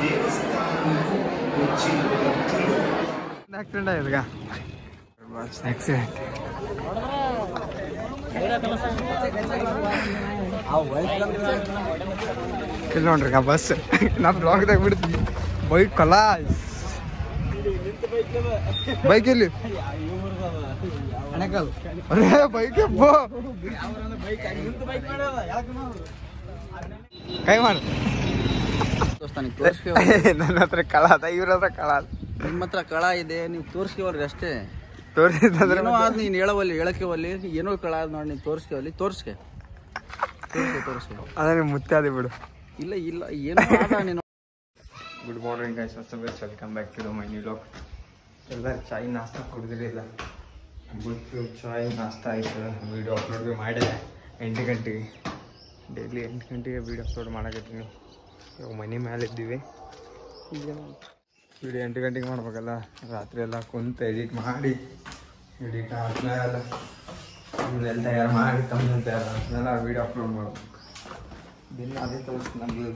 Accident ಆಗಿದೆ accident ಇಲ್ಲ ನೋಡ್ರಿ ಬಸ್ ನಾ ಬ್ಲಾಗ್ದಾಗ ಬಿಡ್ತೀನಿ ಬೈಕ್ ಕಲಾಸ್ ಬೈಕ್ ಎಲ್ಲಿ ಬೈಕ್ ಕೈ ಮಾಡ ನನ್ನ ಹತ್ರ ಕಳ ಅದ ಇವ್ರ ಹತ್ರ ಕಳ ಅದ ನಿಮ್ಮ ಹತ್ರ ಕಳ ಇದೆ ನೀವು ತೋರ್ಸ್ಕೇವಲ್ರಿ ಅಷ್ಟೇ ತೋರಿಸಿದ್ರೆ ನೀನ್ ಹೇಳವಲ್ಲಿ ಹೇಳಕ್ಕೆ ಒಲ್ಲಿ ಏನೋ ಕಳ ಅದ್ ನೋಡಿ ನೀನ್ ತೋರ್ಸ್ಕೇವಲ್ಲಿ ತೋರ್ಸ್ಕೆ ಅದ ನಿಮ್ ಮುತ್ತೆ ಅದೇ ಬಿಡು ಇಲ್ಲ ಇಲ್ಲ ಏನೋ ನೀನು good morning guys welcome back to my new vlog ಎಲ್ಲ ಚಾಯ್ ನಾಷ್ಟ ಕುಡಿದಿರಲಿಲ್ಲ ಗುಡ್ ಚಾಯ್ ನಾಷ್ಟ ಆಯ್ತು ವೀಡಿಯೋ ಅಪ್ಲೋಡ್ ಭೀ ಮಾಡಿದೆ 8 ಗಂಟೆಗೆ ಡೈಲಿ 8 ಗಂಟೆಗೆ ವೀಡಿಯೋ ಅಪ್ಲೋಡ್ ಮಾಡಕತ್ತೀನಿ ಇವಾಗ ಮನೆ ಮೇಲೆ ಇದ್ದೀವಿ ಈಗ ವೀಡಿಯೋ 8 ಗಂಟೆಗೆ ಮಾಡ್ಬೇಕಲ್ಲ ರಾತ್ರಿ ಎಲ್ಲ ಕುಂತು ಎಡಿಟ್ ಮಾಡಿ ಎಡಿಟ್ ಆದ್ಮೇಲೆ ತಮ್ಮನೆಲ್ಲ ತಯಾರು ಮಾಡಿ ತಮ್ಮನೆಲ್ಲ ತಯಾರು ವೀಡಿಯೋ ಅಪ್ಲೋಡ್ ಮಾಡ್ಬೇಕು ದಿನ ಅದೇ ತೋರಿಸಿ ನಮಗೆ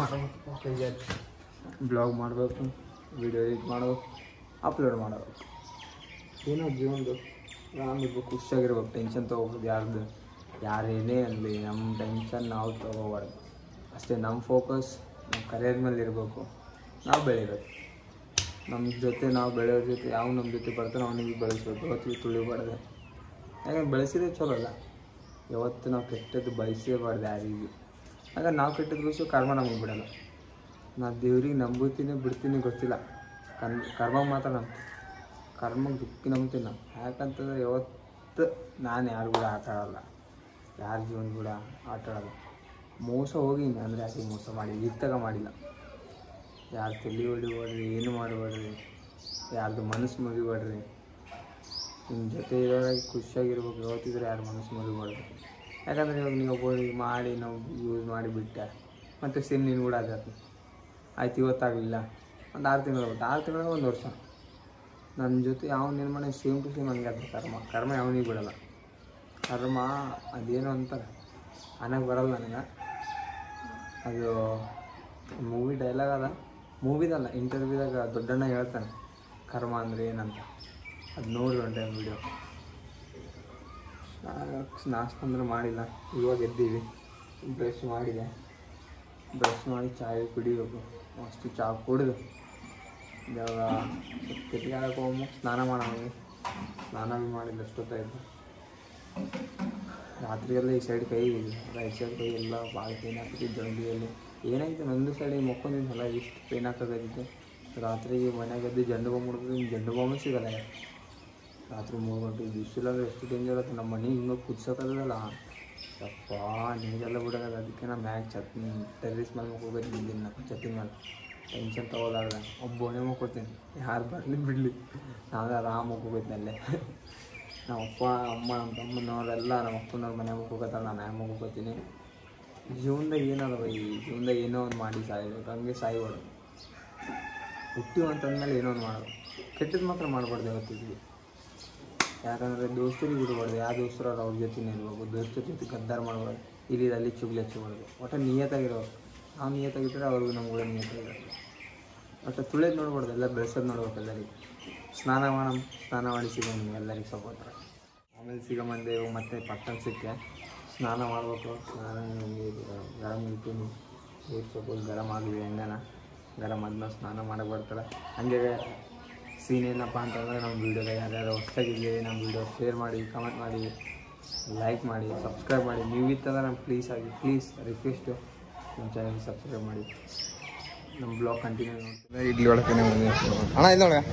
ಬ್ಲಾಗ್ ಮಾಡಬೇಕು ವೀಡಿಯೋ ಎಡಿಟ್ ಮಾಡಬೇಕು ಅಪ್ಲೋಡ್ ಮಾಡಬೇಕು ಏನೋ ಜೀವನದು ಆರಾಮಿರ್ಬೇಕು ಖುಷಿಯಾಗಿರ್ಬೇಕು ಟೆನ್ಷನ್ ತೊಗೋಬೋದು ಯಾರೇನೇ ಅನ್ನಲಿ ನಮ್ಮ ಟೆನ್ಷನ್ ನಾವು ತೊಗೋಬಾರ್ದು ಅಷ್ಟೇ ನಮ್ಮ ಫೋಕಸ್ ನಮ್ಮ ಕರಿಯರ್ ಮೇಲೆ ಇರಬೇಕು ನಾವು ಬೆಳಿಬೇಕು ನಮ್ಮ ಜೊತೆ ನಾವು ಬೆಳೆಯೋ ಜೊತೆ ಯಾವ ನಮ್ಮ ಜೊತೆ ಬರ್ತಾನೆ ಅವನಿಗೆ ಬೆಳೆಸ್ಬೇಕು ಯಾವತ್ತಿಗೆ ತುಳಿಬಾರ್ದು ಯಾಕಂದ್ರೆ ಬೆಳೆಸಿದ್ರೆ ಚಲೋ ಅಲ್ಲ ಯಾವತ್ತು ನಾವು ಕೆಟ್ಟದ್ದು ಬಯಸೇಬಾರ್ದು ಯಾರಿಗೂ ಆಗ ನಾವು ಕೆಟ್ಟದ್ದು ಬಯಸೋ ಕರ್ಮ ನಮಗೆ ಬಿಡೋಲ್ಲ ನಾ ದೇವ್ರಿಗೆ ನಂಬುತ್ತೀನಿ ಬಿಡ್ತೀನಿ ಗೊತ್ತಿಲ್ಲ ಕರ್ಮ ಮಾತ್ರ ನಂಬ್ತೀನಿ ಕರ್ಮಗೆ ದುಃಖಿ ನಂಬ್ತೀನಿ ನಾನು ಯಾಕಂತಂದ್ರೆ ಯಾವತ್ತು ನಾನು ಯಾರು ಕೂಡ ಆಟ ಆಡೋಲ್ಲ ಯಾರ ಜೀವನ ಕೂಡ ಆಟ ಆಡೋಲ್ಲ ಮೋಸ ಹೋಗಿನಿ ಅಂದರೆ ಯಾಕೆ ಮೋಸ ಮಾಡಿ ಈಗ ತಗ ಮಾಡಿಲ್ಲ ಯಾರು ತಲೆ ಹೊಡಿಬೇಡ್ರಿ ಏನು ಮಾಡಬೇಡ್ರಿ ಯಾರ್ದು ಮನಸ್ಸು ಮುಗಿಬೇಡ್ರಿ ನಿಮ್ಮ ಜೊತೆ ಇರೋರಾಗಿ ಖುಷಿಯಾಗಿರ್ಬೇಕು ಯಾವತ್ತಿದ್ರೆ ಯಾರು ಮನಸ್ಸು ಮುಗಿಬಾರ್ದು ಯಾಕಂದರೆ ಇವಾಗ ನೀವು ಒಬ್ಬರಿಗೆ ಮಾಡಿ ನಾವು ಯೂಸ್ ಮಾಡಿ ಬಿಟ್ಟೆ ಮತ್ತು ಸೇಮ್ ನೀನು ಕೂಡ ಆಗತ್ತೆ ಆಯ್ತು ಇವತ್ತಾಗಲಿಲ್ಲ ಒಂದು 6 ತಿಂಗಳು ಆಗುತ್ತೆ 6 ತಿಂಗಳಿಗೆ 1 ವರ್ಷ ನನ್ನ ಜೊತೆ ಯಾವನು ಏನು ಮಾಡಿ ಸೇಮ್ ಟು ಸೇಮ್ ಹಂಗೆ ಆಗ್ತದೆ ಕರ್ಮ ಯಾವನಿಗೆ ಬಿಡೋಲ್ಲ ಕರ್ಮ ಅದೇನು ಅಂತಾರೆ ಅನ್ನಕ್ಕೆ ಬರಲ್ಲ ನನಗೆ ಅದು ಮೂವಿ ಡೈಲಾಗ್ ಅದ ಮೂವಿದಲ್ಲ ಇಂಟರ್ವ್ಯೂದಾಗ ದೊಡ್ಡಣ್ಣ ಹೇಳ್ತಾನೆ ಕರ್ಮ ಅಂದರೆ ಏನಂತ ಅದು ನೋಡಿ ಒಂದು ಟೈಮ್ ವಿಡಿಯೋ ನಾಷ್ಟ ಅಂದ್ರೆ ಮಾಡಿಲ್ಲ ಇವಾಗ ಎದ್ದೀವಿ ಬ್ರಷ್ ಮಾಡಿದೆ ಬ್ರಷ್ ಮಾಡಿ ಚಾಯ್ ಕುಡಿಬೇಕು ಮಸ್ತು ಚಹಾ ಕುಡಿದು ಇವಾಗ ಕೆಟ್ಟಿಗೆ ಹೋಗಿ ಸ್ನಾನ ಮಾಡೋದು ಸ್ನಾನ ಭೀ ಮಾಡಿಲ್ಲ ಎಷ್ಟೊತ್ತಾಯಿತು ರಾತ್ರಿಯೆಲ್ಲ ಈ ಸೈಡ್ ಕೈ ರೈಟ್ ಸೈಡ್ ಕೈ ಎಲ್ಲ ಭಾಳ ಪೇನ್ ಆಗ್ತಿತ್ತು ಜಂಡಿಯಲ್ಲಿ ಏನಾಯ್ತು ನಂದು ಸೈಡಿಗೆ ಮಕ್ಕೊಂಡಿದ್ದೆಲ್ಲ ಇಷ್ಟು ಪೇನ್ ಆಗ್ತದಿತ್ತು ರಾತ್ರಿಗೆ ಮನೆಯಾಗೆದ್ದು ಜಂಡು ಬಾಂಬ್ ಮುಡ್ದು ಜಂಡು ಬಾಂಬೇ ಸಿಗಲ್ಲ ರಾತ್ರಿ 3 ಗಂಟೆಗೆ ಬಿಸಿಲಾದ್ರೆ ಎಷ್ಟು ಡೇಂಜರ್ ಆಗುತ್ತೆ ನಮ್ಮ ಮನೆ ಹಿಂಗೆ ಕುದಿಸೋಕ್ಕದಲ್ಲ ಯಪ್ಪ ನೀರೆಲ್ಲ ಬಿಡೋದು ಅದಕ್ಕೆ ನಾ ಮ್ಯಾಗ್ ಟೆರ್ರಿಸ್ ಮೇಲೆ ಮಕ್ಕೋಗಿದ್ದೀನಿ ದಿನ ಛತ್ತಿನ ಮೇಲೆ ಟೆನ್ಷನ್ ತೊಗೊಲಾರ್ದೆ ಒಬ್ಬನೇ ಮಕ್ಕೋತೀನಿ ಯಾರು ಬರಲಿ ಬಿಡಲಿ ನಾನು ಆರಾಮ ಮಕ್ಕೋಗಿದ್ನಲ್ಲೇ ನಮ್ಮ ಅಪ್ಪ ಅಮ್ಮ ನಮ್ಮ ತಮ್ಮನವರೆಲ್ಲ ನಮ್ಮ ಅಪ್ಪನವ್ರ ಮನೆ ಮಕ್ಕೋತಾರೆ ನಾನು ಹ್ಯಾಂಗ ಮಕ್ಕೋತೀನಿ ಜೀವನದಾಗ ಏನದವ ಈ ಜೀವನದಾಗ ಏನೋ ಒಂದು ಮಾಡಿ ಸಾಯ್ಬೇಕು ಹಂಗೆ ಸಾಯ್ಬಾರ್ದು ಹುಟ್ಟಿವು ಅಂತಂದ್ಮೇಲೆ ಏನೋ ಒಂದು ಮಾಡೋದು ಕೆಟ್ಟದ್ದು ಮಾತ್ರ ಮಾಡಬಾರ್ದು ಯಾವತ್ತಿದ್ವಿ ಯಾಕಂದರೆ ದೋಸ್ತರಿಗೆ ಬಿಡಬಾರ್ದು ಯಾವ ದೋಸ್ತರು ಅವ್ರ ಜೊತೆನೇ ಇರ್ಬೇಕು ದೋಸ್ತರ ಜೊತೆ ಗದ್ದಾರ ಮಾಡಬಾರ್ದು ಇಲ್ಲಿ ಅಲ್ಲಿ ಚುಗ್ಲಿ ಹಚ್ಚಬಾರ್ದು ಒಟ್ಟು ನಿಯತ್ತಾಗಿರೋರು ನಾವು ನಿಯತ್ತಾಗಿದ್ದರೆ ಅವ್ರಿಗೂ ನಮ್ಗೆ ಕೂಡ ನಿಯತ್ತಾಗಿರೋದು ಒಟ್ಟು ತುಳಿಯೋದು ನೋಡ್ಬಾರ್ದು ಎಲ್ಲ ಬೆಳೆಸೋದು ನೋಡ್ಬೇಕು ಎಲ್ಲರಿಗೆ ಸ್ನಾನ ಮಾಡಿ ಸಿಗೋ ನಿಮ್ಗೆ ಎಲ್ಲರಿಗೆ ಸಪೋರ್ಟ್ರೆ ಆಮೇಲೆ ಸಿಗಮಂದೆ ಮತ್ತೆ ಪಟ್ಟಣ ಸಿಕ್ಕೆ ಸ್ನಾನ ಮಾಡಬೇಕು ಸ್ನಾನ ಗರಂ ಇರ್ತೀನಿ ನೀರು ಸಪೋಸ್ ಗರಂ ಆಗಲಿ ಹೆಂಗನ ಗರಂ ಆದ್ಮೇಲೆ ಸ್ನಾನ ಮಾಡಕ್ಕೆ ಬರ್ತಾರೆ ಹಂಗೆ ಸೀನ್ ಏನಪ್ಪ ಅಂತಂದರೆ ನಮ್ಮ ವೀಡಿಯೋಗೆ ಯಾರ್ಯಾರು ಹೊಸ್ದಾಗಿದ್ದೀವಿ ನಮ್ಮ ವೀಡಿಯೋ ಶೇರ್ ಮಾಡಿ ಕಮೆಂಟ್ ಮಾಡಿ ಲೈಕ್ ಮಾಡಿ ಸಬ್ಸ್ಕ್ರೈಬ್ ಮಾಡಿ ನೀವು ಇತ್ತಂದ್ರೆ ನಮ್ಮ ಪ್ಲೀಸ್ ರಿಕ್ವೆಸ್ಟು ನಮ್ಮ ಚಾನಲ್ಗೆ ಸಬ್ಸ್ಕ್ರೈಬ್ ಮಾಡಿ ನಮ್ಮ ಬ್ಲಾಗ್ ಕಂಟಿನ್ಯೂ ನೋಡ್ತೀವಿ ಇಡ್ಲಿ ಒಳಗೆ ಅಣ್ಣ ಇಲ್ಲ ಒಳಗೆ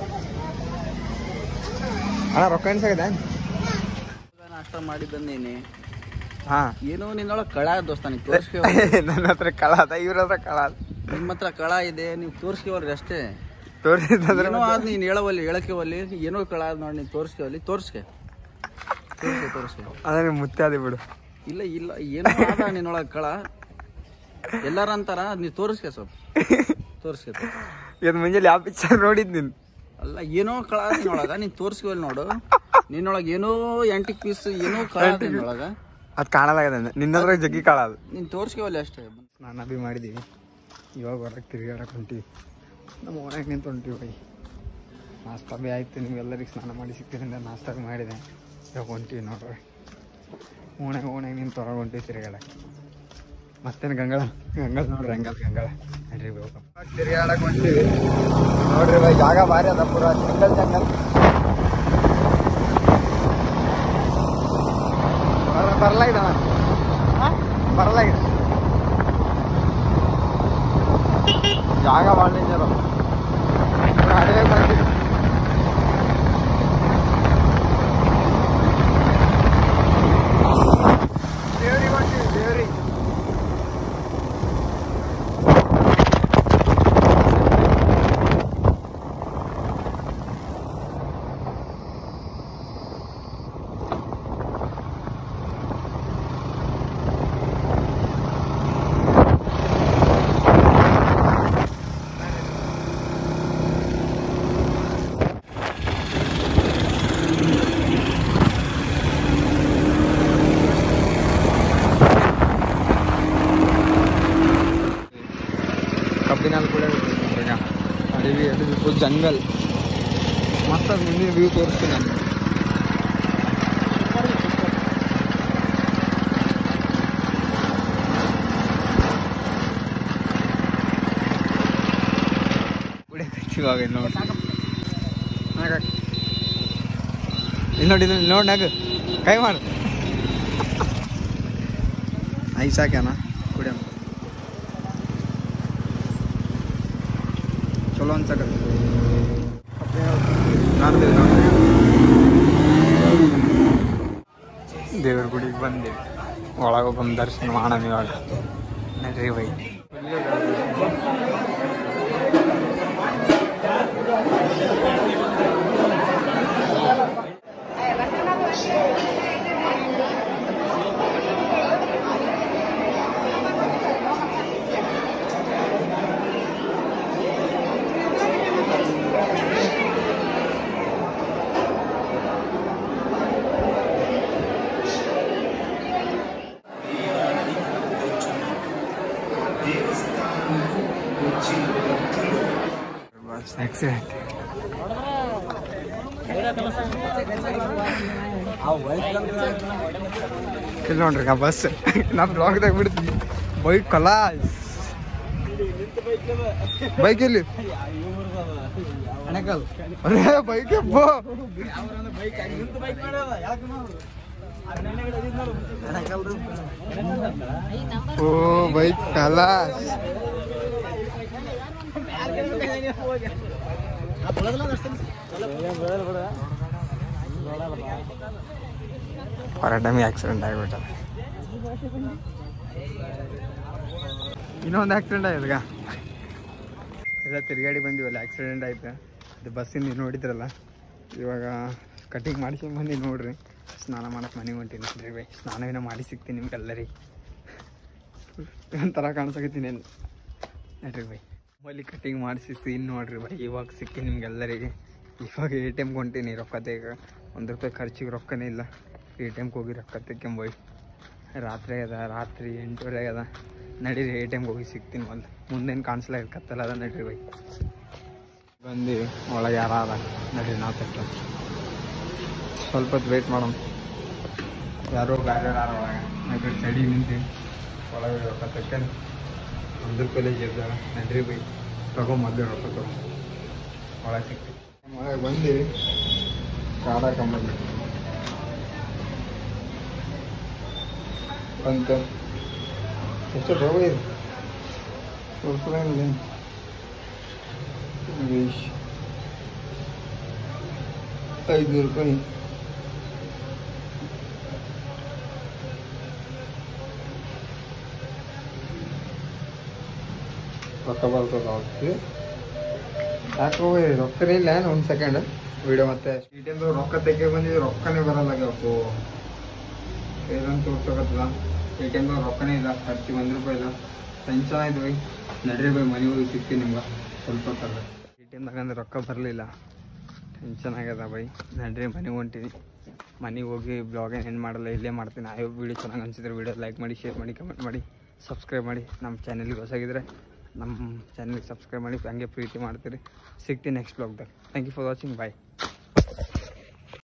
ಅಣ್ಣ ರೊಕ್ಕ ಎನ್ಸಾಗಿದೆ ನಾಷ್ಟ ಮಾಡಿ ಬಂದೇನೆ ಹಾಂ ಏನೋ ನಿನ್ನೊಳಗೆ ಕಳ ದೋಸ್ತಾನೆ ತೋರಿಸ್ಕೇ ನನ್ನ ಹತ್ರ ಕಳ ಅದ ಇವ್ರ ಹತ್ರ ಕಳ ಅದ ನಿಮ್ಮ ಹತ್ರ ಕಳ ಇದೆ ನೀವು ತೋರಿಸ್ಕೇವಲ್ರಿ ಅಷ್ಟೇ ತೋರಿಸಿದ್ರೆ ಏನೋ ಆದ್ ನೀನು ಹೇಳವಲ್ಲಿ ಹೇಳಕ್ಕೆ ಒಲ್ಲಿ ಏನೋ ಕಳ ಅದ್ ನೋಡಿ ನೀನು ತೋರಿಸ್ಕೇವಲ್ಲಿ ತೋರಿಸ್ಕೆ ಅದ ನಿಮ್ಮ ಮುತ್ತೆ ಅದೇ ಬಿಡು ಇಲ್ಲ ಇಲ್ಲ ಏನೋ ಆದ ನಿನ್ನೊಳಗೆ ಕಳ ಎಲ್ಲಾರ ಅಂತಾರ ನೀವು ತೋರಿಸ್ಕೆ ಸ್ವಲ್ಪ ತೋರಿಸ್ಕೆ ಇವತ್ತು ಮುಂಜಾನೆ ಯಾವ ಪಿಕ್ಚರ್ ನೋಡಿದ್ ನೀನು ಅಲ್ಲ ಏನೋ ಕಳ ನಿನ್ನೊಳಗ ನೀನು ತೋರಿಸ್ಕೇವಲ್ಲಿ ನೋಡು ನಿನ್ನೊಳಗೆ ಏನೋ ಎಂಟಿಕ್ ಪೀಸ್ ಏನೋ ಕಳ ನಿನ್ನೊಳಗ ಅದು ಕಾಣಲಾಗದ ನಿನ್ನದ್ರಾಗ ಜಗ್ಗಿ ಕಾಳ ಅದು ನೀನು ತೋರಿಸ್ಕೇವಲ್ಲಿ ಅಷ್ಟೇ ಸ್ನಾನ ಭೀ ಮಾಡಿದ್ದೀವಿ ಇವಾಗ ಹೊರಗೆ ತಿರುಗಾಡಕ್ಕೆ ಹೊಂಟೀವಿ. ನಮ್ಮ ಓನಾಗ ನಿಂತು ಹೊಂಟೀವಿ ಬೈ. ನಾಷ್ಟ ಭೀ ಆಯಿತು, ನಿಮ್ಗೆಲ್ಲರಿಗೆ ಸ್ನಾನ ಮಾಡಿ ಸಿಗ್ತಿರಿಂದ ನಾಷ್ಟಾಗ ಮಾಡಿದೆ. ಇವಾಗ ಹೊಂಟೀವಿ ನೋಡ್ರಿ. ಓಣಾಗ ನಿಂತು ಹೊರಗೆ ಹೊಂಟೀವಿ ತಿರುಗಾಡಕ್ಕೆ. ಮತ್ತೇನು ಗಂಗಳ ನೋಡ್ರಿ, ಗಂಗಳ ನಡ್ರಿ ಬೇಕು ತಿರುಗಾಡಕ್ಕೆ ಹೊಂಟೀವಿ ನೋಡ್ರಿ ಬೈ. ಜಾಗ ಭಾರಿ ಅದ, ಪೂರ ಜಂಗಲ್ ಬರಲಾಗಿದೆ ಜಾಗ ಭಾಳ ಡೇಂಜರ್ ಅಡವೆ ಬರ್ತೀವಿ. ದೇವ್ರಿಗೆ ಹೊಂಟೀವಿ, ದೇವ್ರಿಗೆ. ಕಬ್ಬಿನಲ್ಲಿ ಕೂಡ ಅಡವಿ ಫುಲ್ ಜಂಗಲ್ ಮಸ್ತ್ ಮುಂದಿನ ವ್ಯೂ ತೋರಿಸ್ತೀನಿ ನಾನು. ಇವಾಗ ಇಲ್ಲಿ ನೋಡಿ ಇಲ್ಲಿ ನೋಡಿ ನಾಗ ಕೈ ಮಾಡು ಐಸ್ ಹಾಕ್ಯಾನ ಕುಡಿಯ ಚಲೋ ಅನ್ಸಕತ್ತ. ದೇವ್ರ ಗುಡಿಗೆ ಬಂದೇವಿ, ಒಳಗೆ ಬಂದು ದರ್ಶನ ಮಾಡೋಣ ಇವಾಗ. ನಡ್ರಿ ಬೈ. ಆಕ್ಸಿಡೆಂಟ್ ಇಲ್ಲಿ ನೋಡ್ರಿ ಬಸ್ ನಾ ಬ್ಲಾಗ್ದಾಗ ಬಿಡ್ತೀನಿ. ಬೈಕ್ ಕಲಾಸ್ ಬೈಕ್ ಇಲ್ಲಿ ಅಣಕಲ್ ಬೈಕ್ ಓ ಬೈಕ್ ಕಲಾಸ್. ಹೊರ ಟೈಮಿಗೆ ಆಕ್ಸಿಡೆಂಟ್ ಆಗಿಬಿಟ್ಟ. ಇನ್ನೊಂದು ಆಕ್ಸಿಡೆಂಟ್ ಆಯ್ತಗ ಎಲ್ಲ ತಿರುಗಾಡಿ ಬಂದಿವಲ್ಲ, ಆಕ್ಸಿಡೆಂಟ್ ಆಯ್ತು. ಅದು ಬಸ್ಸಿಂದ ನೋಡಿದ್ರಲ್ಲ, ಇವಾಗ ಕಟಿಂಗ್ ಮಾಡಿಸ್ಕೊಂಡು ಬಂದು ನೋಡ್ರಿ. ಸ್ನಾನ ಮಾಡಕ್ಕೆ ಮನೆಗೆ ಹೊಂಟೀನಿ ನೋಡ್ರಿ ಬೈ. ಸ್ನಾನವಿನ ಮಾಡಿ ಸಿಗ್ತೀನಿ ನಿಮ್ಗೆಲ್ಲರಿಗೆ. ಒಂಥರ ಕಾಣಿಸಕತ್ತೀನಿ ನಡ್ರಿ ಬೈ. ಅಲ್ಲಿ ಕಟಿಂಗ್ ಮಾಡಿಸಿ ಸೀನ್ ನೋಡ್ರಿ ಬೈ. ಇವಾಗ ಸಿಕ್ಕಿ ನಿಮ್ಗೆಲ್ಲರಿಗೆ. ಇವಾಗ ATM ಹೊಂಟೀನಿ ರೊಕ್ಕ ತೆಗ. ₹1 ಖರ್ಚಿಗೆ ರೊಕ್ಕನೇ ಇಲ್ಲ. ATMಗೆ ಹೋಗಿ ರೊಕ್ಕ ತೆಕ್ಕೊಂಬೈ. ರಾತ್ರಿ ಅದ, ರಾತ್ರಿ 8:30 ಅದ. ನಡೀರಿ ATMಗೆ ಹೋಗಿ ಸಿಗ್ತೀನಿ. ಮುಂದೇನು ಕಾಣಿಸ್ಲ ಕತ್ತಲ್ಲ ಅದ. ನಡ್ರಿ ಬೈ ಬಂದು ಒಳಗೆ ಯಾರ ಅದ ನಡ್ರಿ ನಾವು ತೆಕ್ಕ. ಸ್ವಲ್ಪ ಹೊತ್ತು ವೆಯ್ಟ್ ಮಾಡೋಣ. ಯಾರೋ ಬೇರೆ ಯಾರ ಒಳಗೆ ನಡ್ರಿ ಸೈಡಿಗೆ ನಿಂತು ಒಳಗೆ ರೊಕ್ಕ ತೆಕ್ಕಂಡು ₹1 ಇದ್ದಾಗ ನಡ್ರಿ ಬೈ ತಗೊಂಬಂದು ರೊಕ್ಕ ತಗೊಂಡು ಒಳಗೆ ಸಿಗ್ತೀವಿ. ಒಳಗೆ ಬಂದು ಕಾಡಾಕೊಂಬಂದು ಅಂತ ಎಷ್ಟು ರೋಗ ಇದೆ ತೋರಿಸಲೇನಿಲ್ಲ. ₹500 ರೊಕ್ಕ ಬರ್ತದೆ. ಅವ್ರಿಗೆ ಯಾಕೆ ಹೋಗಿ ರೊಕ್ಕನೇ ಇಲ್ಲ. ಒಂದು ಸೆಕೆಂಡ್ ವಿಡಿಯೋ ಮತ್ತೆ ATMದು ರೊಕ್ಕ ತೆಗೆ ಬಂದಿದ್ದು ರೊಕ್ಕನೇ ಬರಲ್ಲಾಗ್ಯಾವಪ್ಪು. ಏನಂತ ತೋರ್ಸಕತ್ತಲ್ಲ. ATMದಾಗ ರೊಕ್ಕನೇ ಇಲ್ಲ, ಖರ್ಚಿಗೆ ₹1 ಇಲ್ಲ. ಟೆನ್ಷನ್ ಆಯ್ತು ಬೈ. ನಡ್ರಿ ಬೈ ಮನೆಗೆ ಹೋಗಿ ಸಿಗ್ತೀನಿ ನಿಮ್ಗೆ ಸ್ವಲ್ಪ ಹೊತ್ತಲ್ಲ. ATMದಾಗ ಅಂದ್ರೆ ರೊಕ್ಕ ಬರಲಿಲ್ಲ, ಟೆನ್ಷನ್ ಆಗ್ಯದ ಬೈ. ನಡ್ರಿ ಮನೆಗೆ ಹೊಂಟೀನಿ. ಮನೆಗೆ ಹೋಗಿ ಬ್ಲಾಗ್ ಏನು ಮಾಡಲ್ಲ, ಇಲ್ಲೇ ಮಾಡ್ತೀನಿ. ಆ ವಿಡಿಯೋ ಚೆನ್ನಾಗಿ ಅನಿಸಿದ್ರೆ ವಿಡಿಯೋ ಲೈಕ್ ಮಾಡಿ, ಶೇರ್ ಮಾಡಿ, ಕಮೆಂಟ್ ಮಾಡಿ, ಸಬ್ಸ್ಕ್ರೈಬ್ ಮಾಡಿ. ನಮ್ಮ ಚಾನಲ್ಗೆ ಹೊಸಾಗಿದ್ರೆ ನಮ್ಮ ಚಾನಲ್ಗೆ ಸಬ್ಸ್ಕ್ರೈಬ್ ಮಾಡಿ ಹಂಗೆ ಪ್ರೀತಿ ಮಾಡ್ತೀರಿ. ಸಿಗ್ತೀನಿ ನೆಕ್ಸ್ಟ್ ಬ್ಲಾಗ್ದಾಗ. Thank you for watching. Bye.